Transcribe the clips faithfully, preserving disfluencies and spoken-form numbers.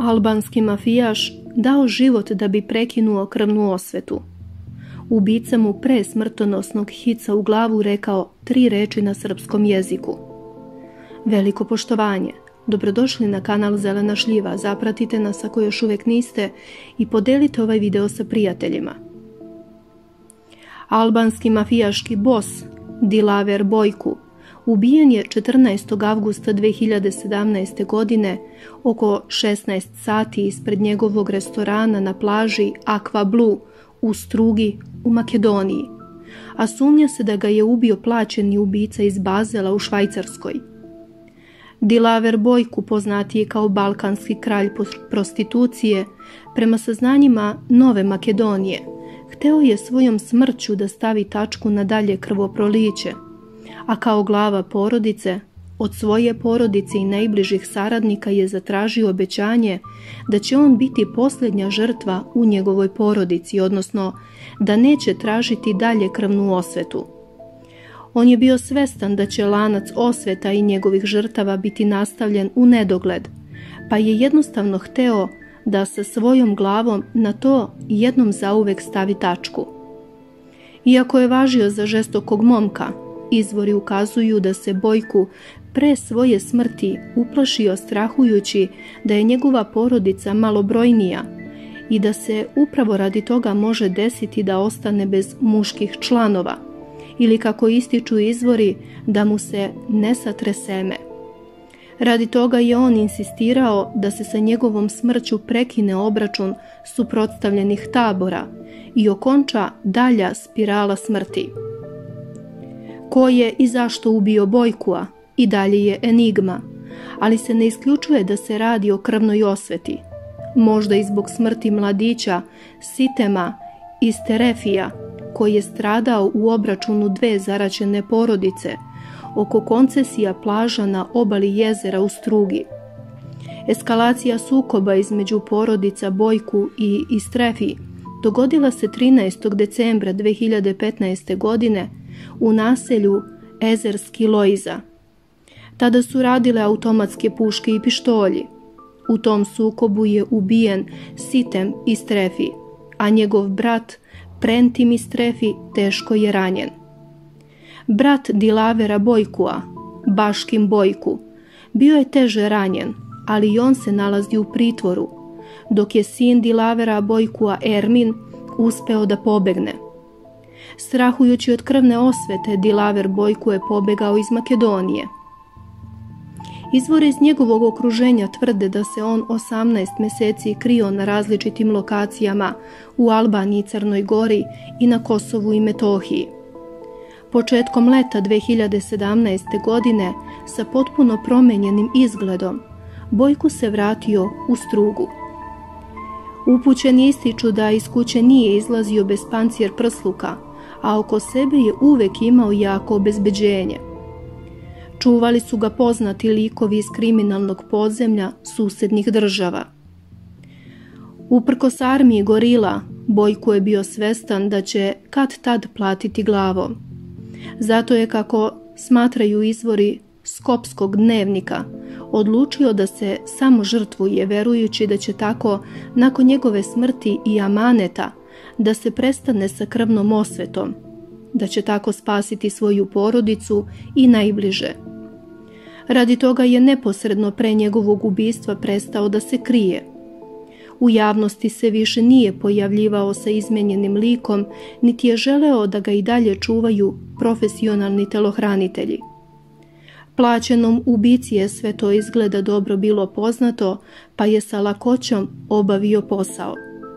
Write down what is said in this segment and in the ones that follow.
Albanski mafijaš dao život da bi prekinuo krvnu osvetu. Ubica mu pre smrtonosnog hica u glavu rekao tri reči na srpskom jeziku. Veliko poštovanje. Dobrodošli na kanal Zelena šljiva. Zapratite nas ako još uvijek niste i podelite ovaj video sa prijateljima. Albanski mafijaški bos Dilaver Bojku ubijen je četrnaestog avgusta dve hiljade sedamnaeste. godine oko šesnaest sati ispred njegovog restorana na plaži Aqua Blue u Strugi u Makedoniji, a sumnja se da ga je ubio plaćeni ubica iz Bazela u Švajcarskoj. Dilaver Bojku, poznatiji kao balkanski kralj prostitucije, prema saznanjima Nove Makedonije, hteo je svojom smrću da stavi tačku na dalje krvoproliće, a kao glava porodice, od svoje porodice i najbližih saradnika je zatražio obećanje da će on biti posljednja žrtva u njegovoj porodici, odnosno da neće tražiti dalje krvnu osvetu. On je bio svestan da će lanac osveta i njegovih žrtava biti nastavljen u nedogled, pa je jednostavno hteo da sa svojom glavom na to jednom zauvek stavi tačku. Iako je važio za žestokog momka, izvori ukazuju da se Bojku pre svoje smrti uplašio strahujući da je njegova porodica malobrojnija i da se upravo radi toga može desiti da ostane bez muških članova, ili kako ističu izvori, da mu se ne satre seme. Radi toga je on insistirao da se sa njegovom smrću prekine obračun suprotstavljenih tabora i okonča dalja spirala smrti. Ko je i zašto ubio Bojkua i dalje je enigma, ali se ne isključuje da se radi o krvnoj osveti, možda i zbog smrti mladića Sitema iz Terefija, koji je stradao u obračunu dve zaraćene porodice oko koncesija plaža na obali jezera u Strugi. Eskalacija sukoba između porodica Bojku i Istrefi dogodila se trinaestog decembra dve hiljade petnaeste. godine u naselju Ezerski Lojza. Tada su radile automatske puške i pištolji. U tom sukobu je ubijen Sitem Istrefi, a njegov brat Prentim Istrefi teško je ranjen. Brat Dilavera Bojkua, Baškim Bojku, bio je teže ranjen, ali i on se nalazi u pritvoru, dok je sin Dilavera Bojkua Ermin uspeo da pobegne. Strahujući od krvne osvete, Dilaver Bojku je pobegao iz Makedonije. Izvori iz njegovog okruženja tvrde da se on osamnaest meseci krio na različitim lokacijama u Albaniji, Crnoj Gori i na Kosovu i Metohiji. Početkom leta dve hiljade sedamnaeste. godine, sa potpuno promenjenim izgledom, Bojku se vratio u Strugu. Upućeni ističu da iz kuće nije izlazio bez pancir prsluka, a oko sebe je uvek imao jako obezbeđenje. Čuvali su ga poznati likovi iz kriminalnog podzemlja susednih država. Uprkos armiji gorila, Bojku je bio svestan da će kad tad platiti glavom. Zato je, kako smatraju izvori Skopskog dnevnika, odlučio da se samo žrtvuje, verujući da će tako, nakon njegove smrti i amaneta, da se prestane sa krvnom osvetom, da će tako spasiti svoju porodicu i najbliže. Radi toga je neposredno pre njegovog ubistva prestao da se krije. U javnosti se više nije pojavljivao sa izmenjenim likom, niti je želeo da ga i dalje čuvaju profesionalni telohranitelji. Plaćenom ubici je sve to izgleda dobro bilo poznato, pa je sa lakoćom obavio posao.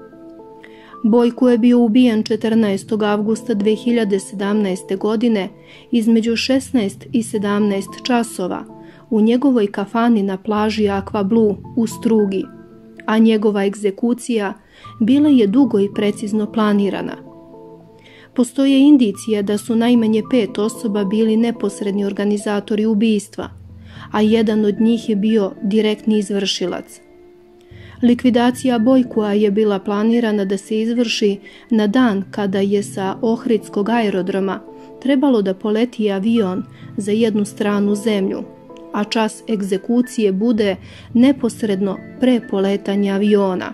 Bojku je bio ubijen četrnaestog avgusta dve hiljade sedamnaeste. godine između šesnaest i sedamnaest časova u njegovoj kafani na plaži Aqua Blue u Strugi, a njegova egzekucija bila je dugo i precizno planirana. Postoje indicije da su najmanje pet osoba bili neposredni organizatori ubistva, a jedan od njih je bio direktni izvršilac. Likvidacija Bojkua je bila planirana da se izvrši na dan kada je sa Ohridskog aerodroma trebalo da poleti avion za jednu stranu zemlju, a čas egzekucije bude neposredno pre poletanja aviona.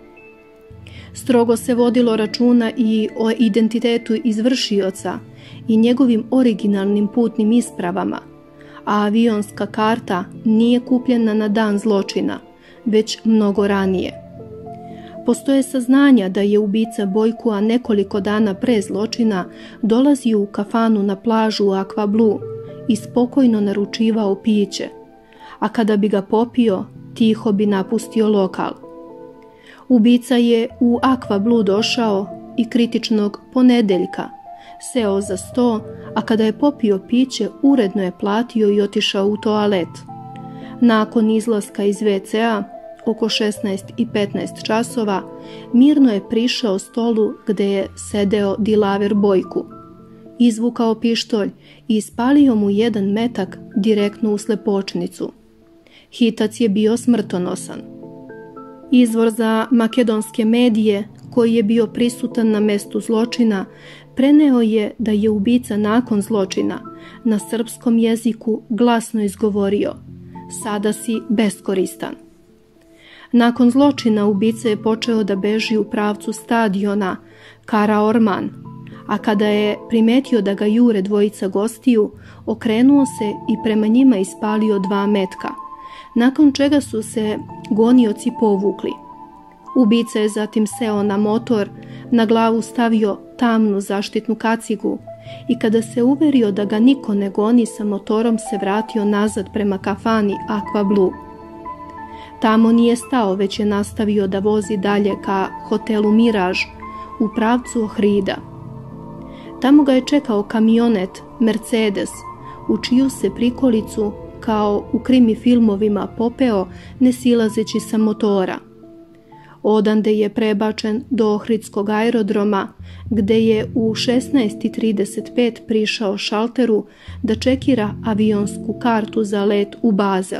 Strogo se vodilo računa i o identitetu izvršioca i njegovim originalnim putnim ispravama, a avionska karta nije kupljena na dan zločina, već mnogo ranije. Postoje saznanja da je ubica Bojkua nekoliko dana pre zločina dolazio u kafanu na plažu u Aqua Blue i spokojno naručivao piće, a kada bi ga popio, tiho bi napustio lokal. Ubica je u Aqua Blue došao i kritičnog ponedeljka seo za sto, a kada je popio piće, uredno je platio i otišao u toalet. Nakon izlaska iz ve ce a, oko šesnaest i petnaest časova, mirno je prišao stolu gde je sedeo Dilaver Bojku. Izvukao pištolj i ispalio mu jedan metak direktno u slepočnicu. Hitac je bio smrtonosan. Izvor za makedonske medije, koji je bio prisutan na mestu zločina, preneo je da je ubica nakon zločina na srpskom jeziku glasno izgovorio: "Sada si beskoristan." Nakon zločina ubica je počeo da beži u pravcu stadiona Karaorman, a kada je primetio da ga jure dvojica gostiju, okrenuo se i prema njima ispalio dva metka, nakon čega su se gonioci povukli. Ubica je zatim seo na motor, na glavu stavio tamnu zaštitnu kacigu i kada se uverio da ga niko ne goni, sa motorom se vratio nazad prema kafani Aqua Blue. Tamo nije stao, već je nastavio da vozi dalje ka hotelu Miraž u pravcu Ohrida. Tamo ga je čekao kamionet Mercedes, u čiju se prikolicu, kao u krimi filmovima, popeo ne silazeći sa motora. Odande je prebačen do Ohridskog aerodroma, gde je u šesnaest i trideset pet prišao šalteru da čekira avionsku kartu za let u Bazel.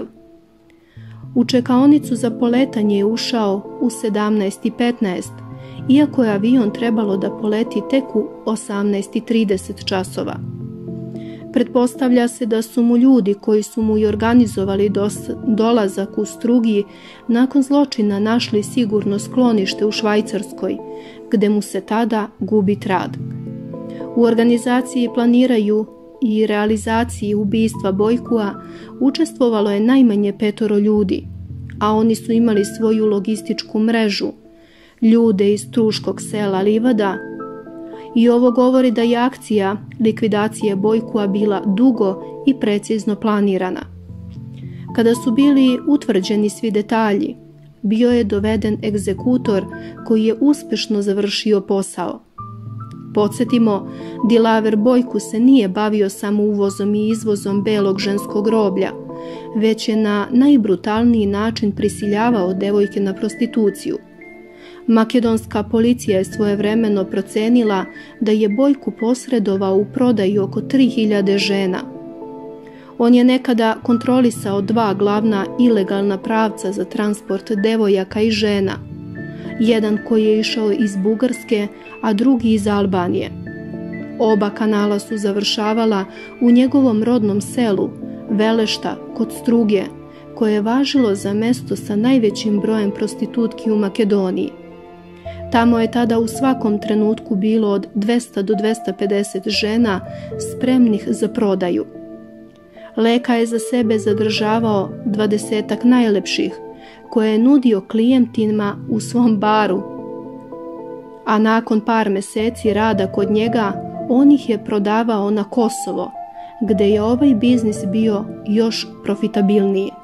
U čekaonicu za poletanje je ušao u sedamnaest i petnaest, iako je avion trebalo da poleti tek u osamnaest i trideset časova. Pretpostavlja se da su mu ljudi koji su mu i organizovali dolazak u Strugi nakon zločina našli sigurno sklonište u Švajcarskoj, gde mu se tada gubi trag. U organizaciji, planiraju i realizaciji ubistva Bojkua učestvovalo je najmanje petoro ljudi, a oni su imali svoju logističku mrežu, ljude iz Truškog sela Livada, i ovo govori da je akcija likvidacije Bojkua bila dugo i precizno planirana. Kada su bili utvrđeni svi detalji, bio je doveden egzekutor koji je uspešno završio posao. Podsjetimo, Dilaver Bojku se nije bavio samo uvozom i izvozom belog ženskog roblja, već je na najbrutalniji način prisiljavao devojke na prostituciju. Makedonska policija je svojevremeno procenila da je Bojku posredovao u prodaji oko tri hiljade žena. On je nekada kontrolisao dva glavna ilegalna pravca za transport devojaka i žena, jedan koji je išao iz Bugarske, a drugi iz Albanije. Oba kanala su završavala u njegovom rodnom selu, Velešta, kod Struge, koje je važilo za mesto sa najvećim brojem prostitutki u Makedoniji. Tamo je tada u svakom trenutku bilo od dvesta do dvesta pedeset žena spremnih za prodaju. Leka je za sebe zadržavao dvadesetak najlepših, koje je nudio klijentima u svom baru, a nakon par meseci rada kod njega, on ih je prodavao na Kosovo, gde je ovaj biznis bio još profitabilniji.